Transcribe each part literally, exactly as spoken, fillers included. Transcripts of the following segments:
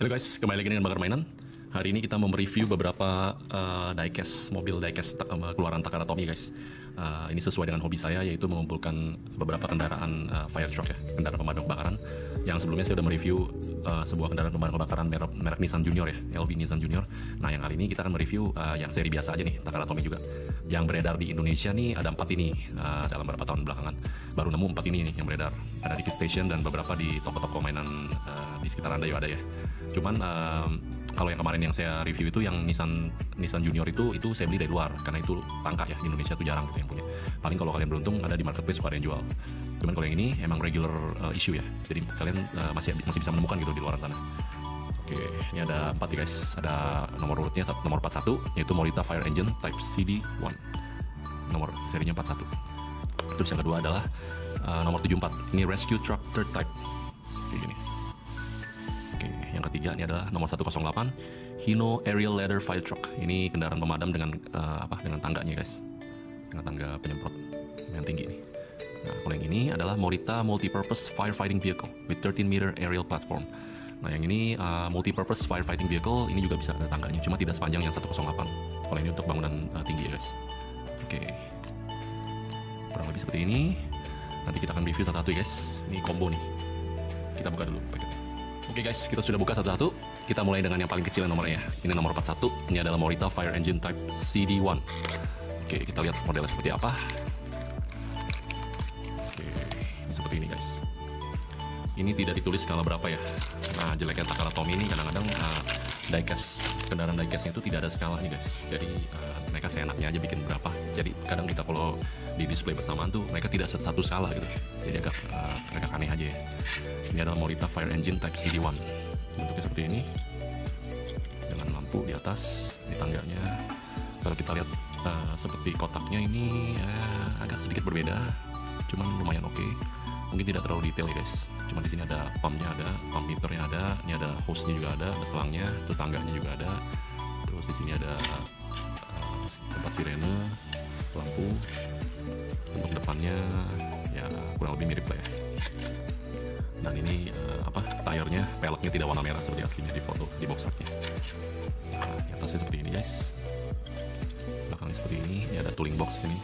Halo guys, kembali lagi dengan Bakar Mainan. Hari ini kita mau mereview beberapa uh, diecast, mobil diecast uh, keluaran Takara Tomy guys. Uh, ini sesuai dengan hobi saya, yaitu mengumpulkan beberapa kendaraan uh, fire truck ya, kendaraan pemadam kebakaran. Yang sebelumnya saya sudah mereview uh, sebuah kendaraan pemadam kebakaran merek, merek Nissan Junior ya, L V Nissan Junior. Nah yang kali ini kita akan mereview uh, yang seri biasa aja nih, Takara Tomy juga. Yang beredar di Indonesia nih ada empat ini uh, dalam beberapa tahun belakangan. Baru nemu empat ini nih yang beredar. Ada di Kit Station dan beberapa di toko-toko mainan uh, di sekitar Anda juga ada ya. Cuman uh, kalau yang kemarin yang saya review itu yang Nissan Nissan Junior itu itu saya beli dari luar karena itu langka ya, di Indonesia tuh jarang gitu yang punya. Paling kalau kalian beruntung ada di marketplace suka ada yang jual. Cuman kalau yang ini emang regular uh, issue ya. Jadi kalian uh, masih masih bisa menemukan gitu di luar sana. Oke, ini ada empat ya guys. Ada nomor urutnya nomor empat puluh satu yaitu Morita Fire Engine Type C D satu. Nomor serinya empat puluh satu. Terus yang kedua adalah uh, nomor tujuh puluh empat. Ini Rescue Truck Third Type. Kayak gini. Oke, yang ketiga ini adalah nomor seratus delapan Hino Aerial Ladder Fire Truck. Ini kendaraan pemadam dengan uh, apa? Dengan tangganya guys. Dengan tangga penyemprot yang tinggi nih. Nah, kalau yang ini adalah Morita Multipurpose Firefighting Vehicle with thirteen meter aerial platform. Nah, yang ini uh, Multipurpose Firefighting Vehicle, ini juga bisa ada tangganya, cuma tidak sepanjang yang seratus delapan. Kalau ini untuk bangunan uh, tinggi ya guys. Oke, kurang lebih seperti ini. Nanti kita akan review satu-satu ya guys. Ini combo nih. Kita buka dulu paket. Oke guys, kita sudah buka satu-satu. Kita mulai dengan yang paling kecil nomornya. Ini nomor empat puluh satu. Ini adalah Morita Fire Engine Type C D satu. Oke, kita lihat modelnya seperti apa. Oke, ini seperti ini guys. Ini tidak ditulis skala berapa ya. Nah, jeleknya Takara Tomy ini kadang-kadang uh, diecast, kendaraan diecastnya itu tidak ada skalanya guys. Jadi uh, mereka seenaknya aja bikin berapa. Jadi kadang kita kalau di display bersamaan tuh mereka tidak satu skala gitu. Jadi agak uh, mereka aneh aja ya. Ini adalah Morita Fire Engine Type C D satu. Bentuknya seperti ini. Dengan lampu di atas, di tangganya. Kalau kita lihat uh, seperti kotaknya ini uh, agak sedikit berbeda. Cuman lumayan oke. Okay. Mungkin tidak terlalu detail ya guys. Cuma di sini ada pumpnya ada, pump meternya ada, ini ada hose-nya juga ada, ada selangnya, terus tangganya juga ada. Terus di sini ada uh, tempat sirene, lampu. Untuk depannya ya kurang lebih mirip lah ya. Dan ini uh, apa? Tayarnya, peleknya tidak warna merah seperti aslinya di foto di box artnya. Nah, di atasnya seperti ini guys. Belakangnya seperti ini. Ini ada tooling box di sini.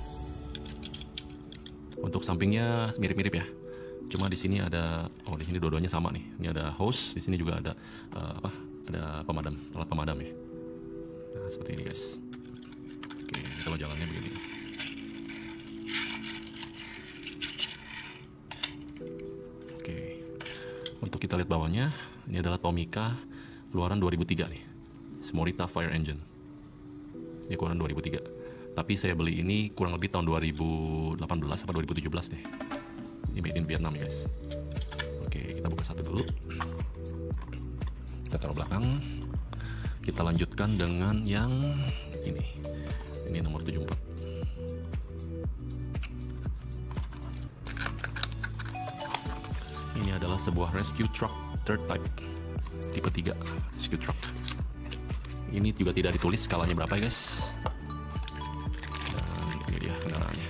Untuk sampingnya mirip-mirip ya. Cuma di sini ada, oh di sini dua-duanya sama nih. Ini ada hose, di sini juga ada uh, apa? Ada pemadam, alat pemadam ya. Nah, seperti ini guys. Oke, kalau jalannya begini. Oke. Untuk kita lihat bawahnya, ini adalah Tomica keluaran dua ribu tiga nih. Morita Fire Engine. Ini keluaran dua ribu tiga. Tapi saya beli ini kurang lebih tahun dua ribu delapan belas atau dua ribu tujuh belas deh. Ini made in Vietnam ya guys. Oke, kita buka satu dulu. Kita taruh belakang. Kita lanjutkan dengan yang ini. Ini nomor tujuh puluh empat. Ini adalah sebuah rescue truck third type. Tipe tiga rescue truck. Ini juga tidak ditulis skalanya berapa ya guys. Ini dia kendaraannya.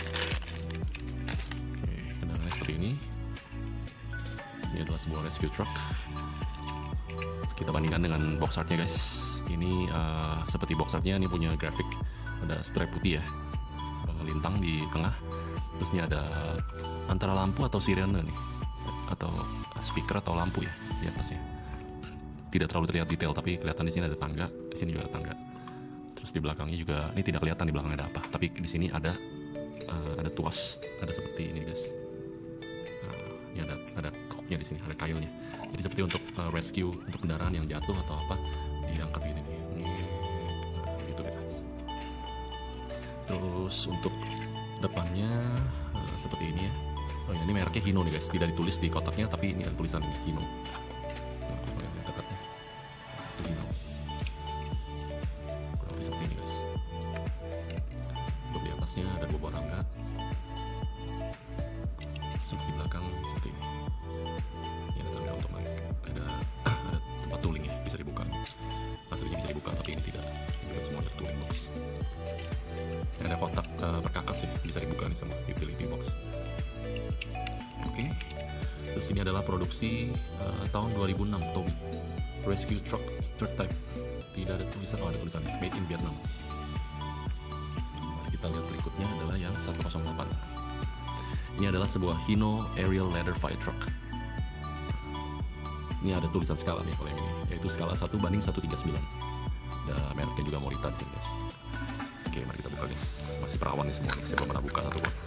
Oke, kendaraannya seperti ini. Ini adalah sebuah rescue truck. Kita bandingkan dengan box artnya guys. Ini uh, seperti box artnya, ini punya grafik. Ada stripe putih ya, lintang di tengah. Terus ini ada antara lampu atau sirene nih, atau speaker atau lampu ya di atasnya. Tidak terlalu terlihat detail, tapi kelihatan di sini ada tangga, di sini juga ada tangga. Terus di belakangnya juga, ini tidak kelihatan di belakangnya ada apa, tapi di sini ada uh, ada tuas, ada seperti ini guys. Nah, ini ada ada koknya di sini, ada kailnya. Jadi seperti untuk uh, rescue untuk kendaraan yang jatuh atau apa, diangkat gini nih. Ini nah, gitu guys. Terus untuk depannya uh, seperti ini ya. Oh ya, ini mereknya Hino nih guys, tidak ditulis di kotaknya, tapi ini ada tulisan ini Hino. Ada dua buah tangga seperti belakang seperti ini. Ini ada tangga untuk naik, ada ada tempat tooling ya, bisa dibuka. Aslinya bisa dibuka tapi ini tidak. Ini semua ada tooling box. Ini ada kotak uh, perkakas ya, bisa dibuka nih semua utility box. Oke. Terus ini adalah produksi uh, tahun dua ribu enam Tomy. rescue truck third type. Tidak ada tulisan, oh ada tulisan made in Vietnam. Mari kita lihat berikutnya adalah yang seratus delapan. Ini adalah sebuah Hino Aerial Ladder Fire Truck. Ini ada tulisan skala nih kalau yang ini, yaitu skala satu banding seratus tiga puluh sembilan. Ada mereknya juga Morita di sini guys. Oke, mari kita buka guys. Masih perawan nih semua nih, saya belum pernah buka satu pun.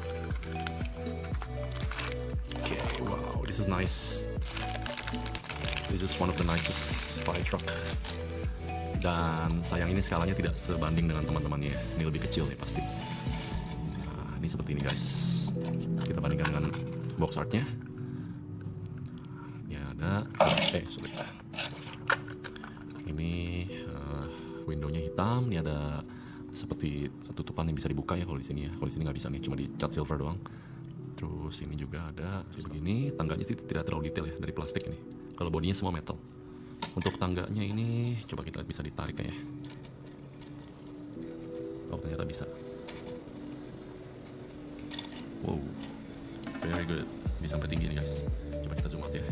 Oke, wow, this is nice. This is one of the nicest fire truck. Dan sayang ini skalanya tidak sebanding dengan teman-temannya. Ini lebih kecil nih pasti. Nah, ini seperti ini guys. Kita bandingkan dengan box artnya. Ya ada. Eh, sorry. Ini uh, windownya hitam. Ini ada seperti tutupan yang bisa dibuka ya kalau di sini ya. Kalau di sini nggak bisa nih, cuma dicat silver doang. Terus ini juga ada begini. Tangganya tidak terlalu detail ya, dari plastik ini. Kalau bodinya semua metal. Untuk tangganya ini coba kita bisa ditarik ya. Oh, ternyata bisa. Wow, very good. Bisa sampai tinggi nih guys. Coba kita zoom out ya.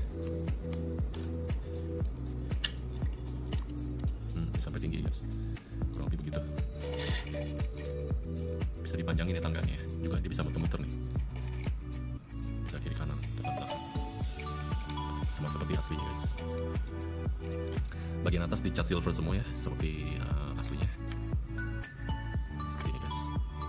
Hmm, bisa sampai tinggi guys. Kurang lebih begitu. Bisa dipanjangin ya tangganya. Juga dia bisa muter-muter nih. Bisa kiri kanan, depan belakang. Sama seperti aslinya guys. Bagian atas dicat silver semua ya, seperti uh, aslinya. Seperti ini guys.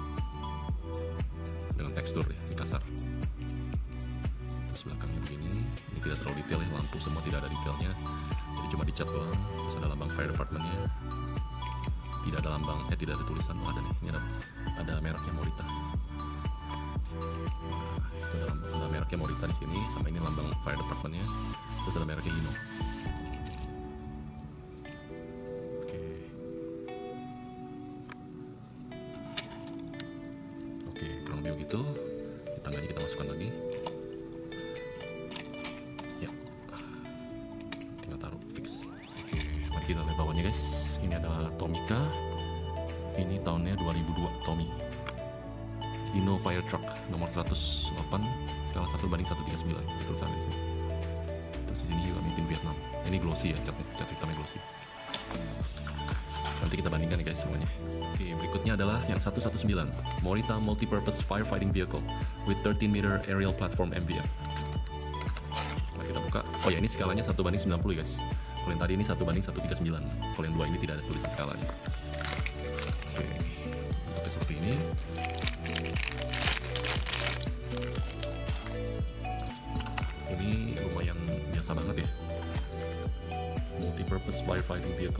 Dengan tekstur ya, ini kasar. Terus belakangnya begini, ini tidak terlalu detail ya, lampu semua tidak ada detailnya. Jadi cuma dicat doang. Terus ada lambang fire departmentnya. Tidak ada lambang, eh tidak ada tulisan. Oh ada nih, ini ada, ada mereknya Morita. Nah, itu ada lambang, ada mereknya Morita di sini, sama ini lambang fire departmentnya. Terus ada mereknya Hino. Oke, kurang lebih begitu. Di tangganya kita masukkan lagi. Ya, tinggal taruh fix. Oke, mari kita lihat bawahnya guys. Ini ada Tomica. Ini tahunnya dua ribu dua Tommy. Hino Fire Truck nomor seratus delapan, skala satu banding seratus tiga puluh sembilan. Tulisan di sini. Terus di sini juga made in Vietnam. Ini glossy ya, cat, cat hitamnya glossy. Nanti kita bandingkan ya guys semuanya. Oke, berikutnya adalah yang seratus sembilan belas Morita Multipurpose Firefighting Vehicle with thirteen meter aerial platform M V F. Mari kita buka. Oh ya, ini skalanya satu banding sembilan puluh guys. Kalau yang tadi ini satu banding seratus tiga puluh sembilan. Kalau yang dua ini tidak ada tulisan skalanya. Oke, oke seperti ini. Ini lumayan biasa banget ya. Multipurpose Firefighting Vehicle.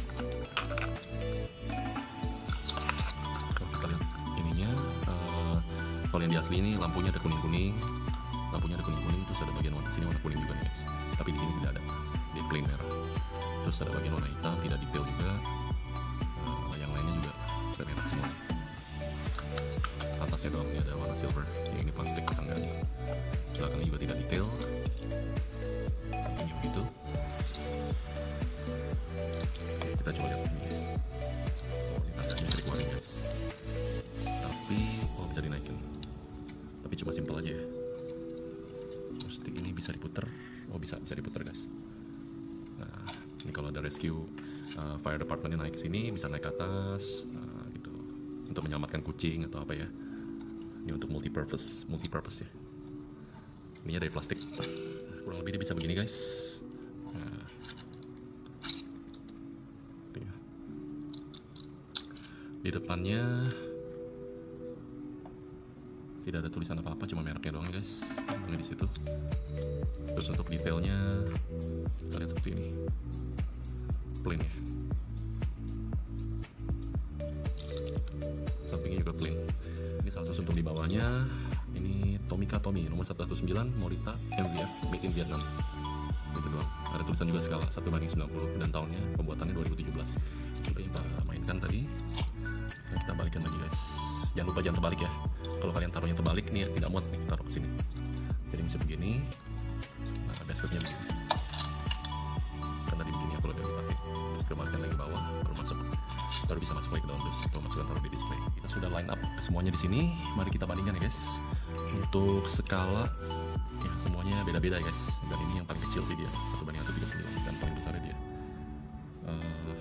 Kalau yang di asli ini lampunya ada kuning-kuning, lampunya ada kuning-kuning, terus ada bagian warna sini warna kuning juga nih guys. Tapi di sini tidak ada, di plain merah. Terus ada bagian warna hitam, tidak detail juga. Uh, yang lainnya juga ada merah semua. Atasnya doang ini ada warna silver, yang ini plastik tangganya. Belakangnya juga tidak detail. Sampingnya begitu. Oke, kita coba lihat ini. Oh, ini tangganya bisa dikeluarin guys. Tapi, oh bisa dinaikin. Tapi cuma simpel aja ya. Stick ini bisa diputer. Oh bisa bisa diputer guys. Nah ini kalau ada rescue uh, fire departmentnya naik ke sini, bisa naik ke atas, nah, gitu. Untuk menyelamatkan kucing atau apa ya. Ini untuk multi-purpose, multi-purpose ya. Ininya dari plastik. Kurang lebih dia bisa begini guys. Nah. Di depannya tidak ada tulisan apa-apa, cuma mereknya doang guys. Ini di situ. Terus untuk detailnya kita lihat seperti ini, plain ya. Sampingnya juga plain. Ini salah satu untuk di bawahnya. Ini Tomica Tommy nomor seratus sembilan Morita M V F made in Vietnam. Itu doang. Ada tulisan juga skala satu banding sembilan puluh dan tahunnya pembuatannya dua ribu tujuh belas. Coba kita mainkan tadi. Sekarang kita balikan lagi guys. Jangan lupa jangan terbalik ya. Kalau kalian taruhnya terbalik nih tidak muat nih, taruh ke sini. Jadi bisa begini. Nah, basketnya begini. Kan tadi begini ya kalau udah dipakai. Terus kembalikan lagi ke bawah, baru masuk. Baru bisa masuk lagi ke dalam dus atau masukkan taruh di display. Kita sudah line up semuanya di sini. Mari kita bandingkan ya guys. Untuk skala ya semuanya beda-beda ya guys. Dan ini yang paling kecil sih dia, satu banding seratus tiga puluh sembilan, dan paling besar dia uh,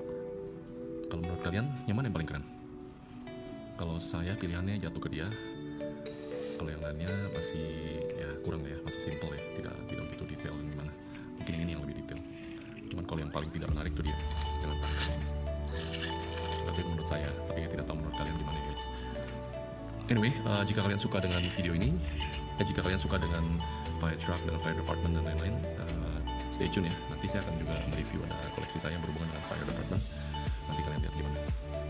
kalau menurut kalian yang mana yang paling keren? Kalau saya pilihannya jatuh ke dia. Kalau yang lainnya masih ya kurang ya, masih simple ya, tidak tidak begitu detail dan gimana. Mungkin ini yang lebih detail. Cuman kalau yang paling tidak menarik itu dia, jangan tangan ini. Tapi menurut saya, tapi saya tidak tahu menurut kalian gimana guys. Anyway, uh, jika kalian suka dengan video ini, eh, jika kalian suka dengan fire truck, dengan fire department dan lain-lain, uh, stay tune ya. Nanti saya akan juga mereview ada koleksi saya yang berhubungan dengan fire department. Nanti kalian lihat gimana.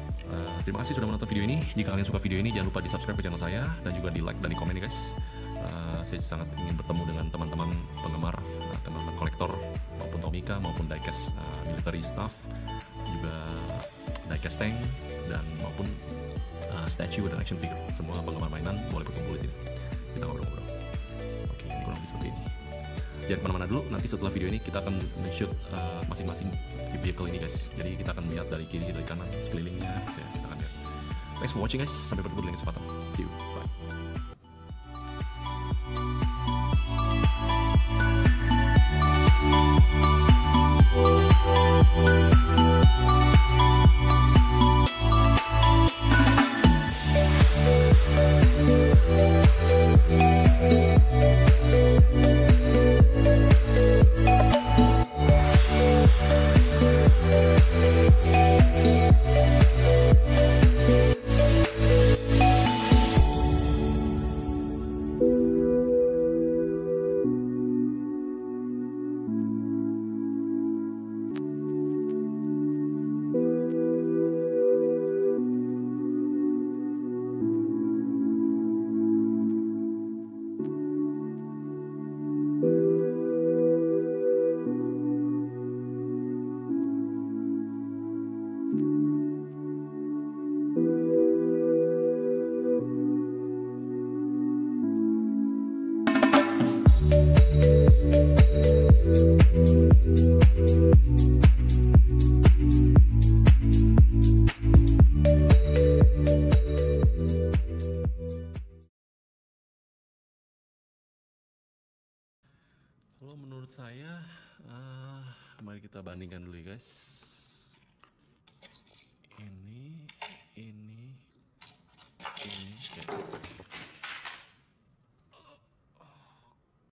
Uh, terima kasih sudah menonton video ini. Jika kalian suka video ini, jangan lupa di subscribe ke channel saya dan juga di like dan di komen ya guys. Uh, saya sangat ingin bertemu dengan teman-teman penggemar, uh, teman-teman kolektor maupun Tomica maupun diecast uh, military staff, juga diecast tank dan maupun uh, statue dan action figure. Semua penggemar mainan boleh berkumpul di sini. Kita ngobrol-ngobrol. Oke, ini kurang lebih seperti ini. Jangan kemana-mana dulu, nanti setelah video ini kita akan men-shoot uh, masing-masing vehicle ini guys. Jadi kita akan lihat dari kiri, dari kanan, sekelilingnya, ya, kita akan lihat. Thanks for watching guys, sampai bertemu di lain kesempatan. See you, bye. Kalau menurut saya, uh, mari kita bandingkan dulu ya guys.